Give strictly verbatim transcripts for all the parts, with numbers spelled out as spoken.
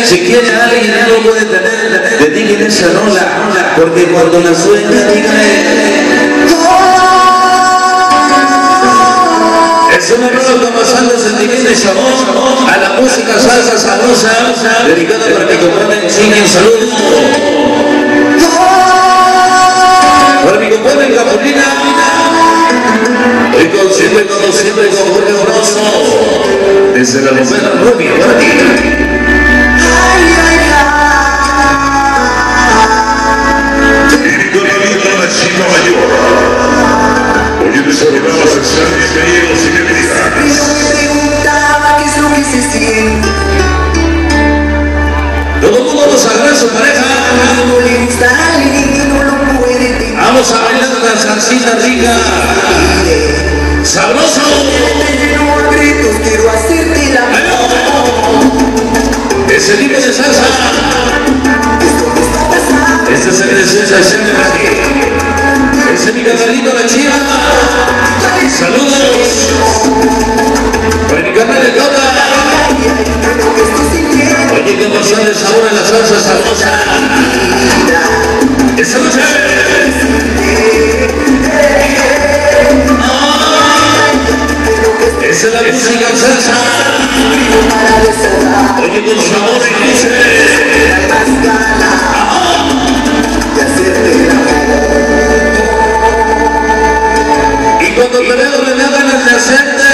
Si quiere alguien no lo puede tener, dediquen esa rola, porque cuando la sueña diga es una rola con bastante sentimiento y sabor a la música salsa sabrosa, dedicada para mi compadre Chiqui. Saludos para mi compadre Capulina, y con siempre, como siempre, con Jorge Orozo, desde la novena Rubio, para ti. Chico mayor, hoy les saludamos a San bienvenidos y bienvenidas. Me preguntaba qué es lo que se siente. Todo el mundo nos agarra a su pareja. No le gusta a alguien, no lo puede tener. Vamos a bailar una salsita rica, sabroso. Te lleno a gritos, quiero hacerte la amor. Ese tipo de salsa. Este es el de sensación de aquí. Ese es mi canalito La Chiva. Saludos para mi canal de Cota. Oye, qué emoción de sabor en la salsa sabrosa. Esta noche esa es la música salsa. Oye, con sabor y dice cuando te veo renado en el presente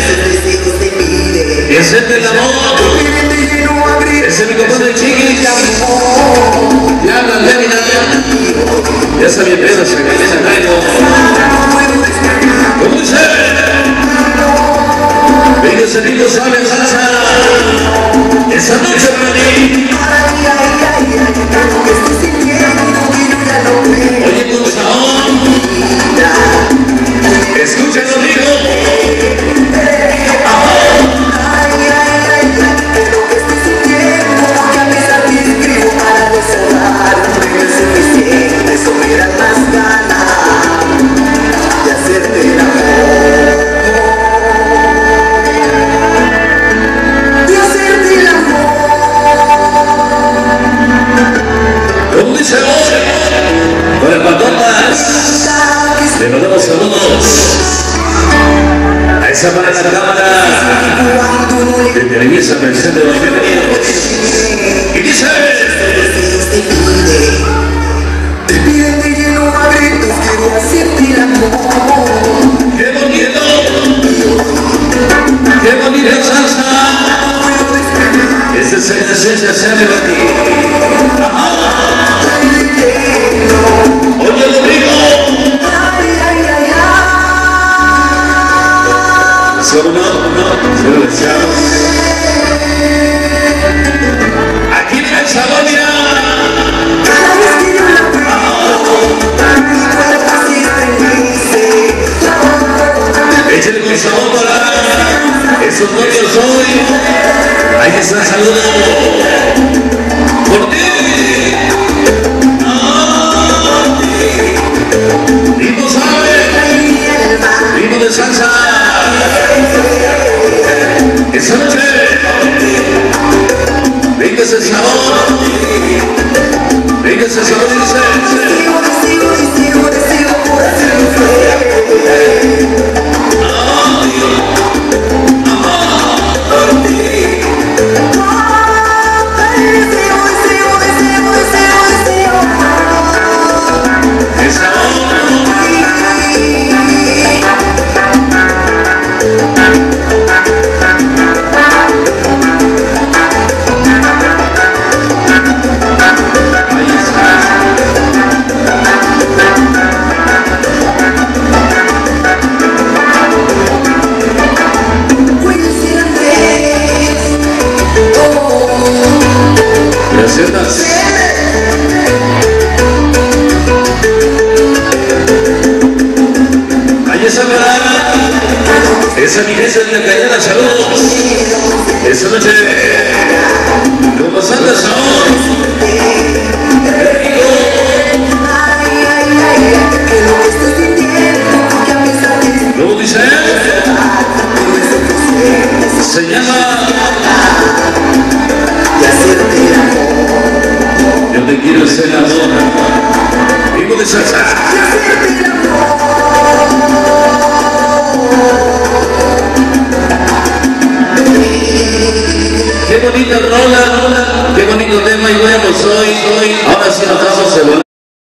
y hacerte el amor, ese es mi compadre Chiqui. Ya hablan de vida, ya sabía pedo, se me viene traigo. ¿Cómo dice? Venga, ese niño sabe salsa. Esa noche para mí. Oye, con sabor. Escuchen conmigo. Eso me da más ganas de hacerte el amor, de hacerte el amor. ¿Cómo dice hoy? Con el patrón más. Le mandamos saludos a esa para la cámara de Televisa Merced de los bienvenidos. Y dice te piden de lleno a gritos, quiero hacerte el amor. ¡qué bonito! ¡Qué bonita salsa! Esta es la esencia, se me va a ti. Oye, Rodrigo. Solo no, no, se lo deseamos. Aquí viene el sabor, mira. Cada vez que yo la veo, mi cuerpo siempre dice. Échale con sabor para esos novios hoy. Ahí está, saludos por ti. Vivo sabe, vivo de salsa. Esa noche, venga ese sabor, venga ese sabor y dice. Sigo, sigo, sigo, sigo por hacerlo. Esa mi gente de la cañada, saludos. Esa noche, como Santa Sabor. ¿Cómo dice? Se llama... es el amor. Vivo de salsa. Qué bonita rola, qué bonito tema y bueno, soy, soy. Ahora sí nos vamos a